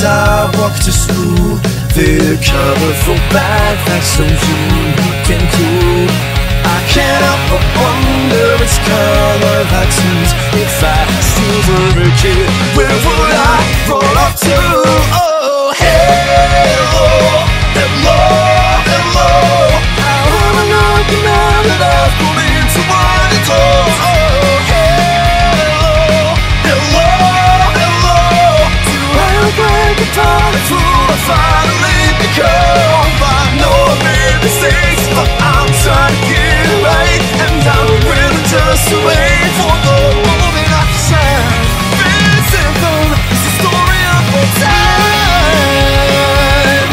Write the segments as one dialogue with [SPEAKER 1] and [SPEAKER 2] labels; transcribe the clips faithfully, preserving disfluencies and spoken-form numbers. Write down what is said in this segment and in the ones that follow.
[SPEAKER 1] as I walk to school. The colorful backpacks so unique and cool. I can't help but wonder its color patterns. If I still were a kid, where would I roll up to? Oh, hello, hello, hello. I wanna know now that I've pulled into one of those. Oh, hello, hello, hello. Do I look like a tiny fool? I finally become. I know I made mistakes, but I'm trying to get it right, and I'm willing just to wait for the moment I shine. This anthem is the story of our time.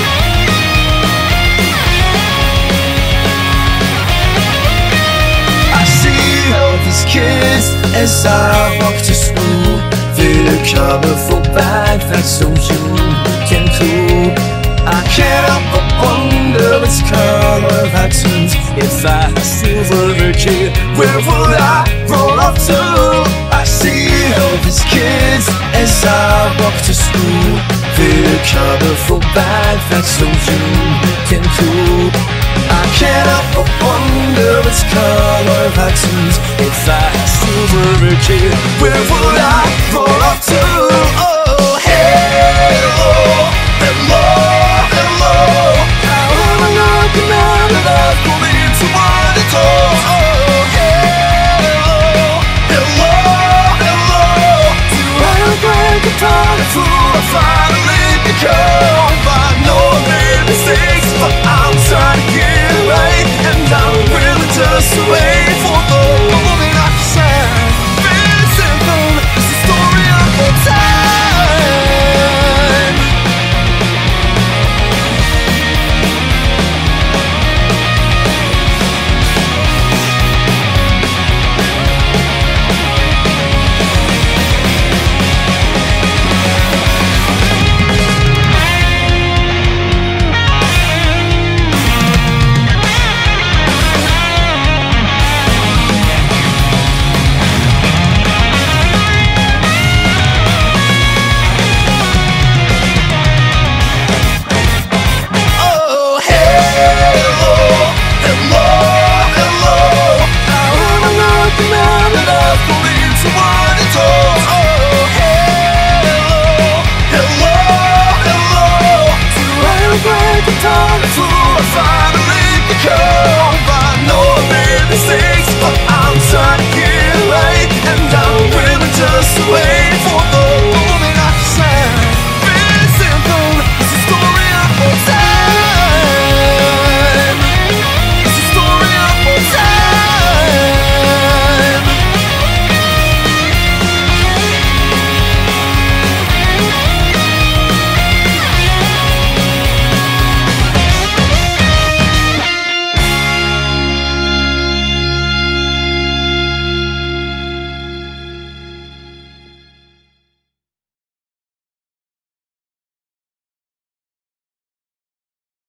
[SPEAKER 1] I see all these kids as I walk to school. Their colorful backpacks so unique and cool. I can't help but wonder its color patterns. If I still were a kid, where would I roll up to? I see all these kids as I walk to school. Their colorful backpacks so unique and cool. I can't help but wonder its color patterns. If I still were a kid, where would I roll up to? Oh, hello, hello, hello. I wanna know now that I've pulled into one of those. Oh, hello, hello, hello. Do I look like a tiny fool? I finally become. I know I made mistakes, but I'm trying to get it right, and I'm willing just to wait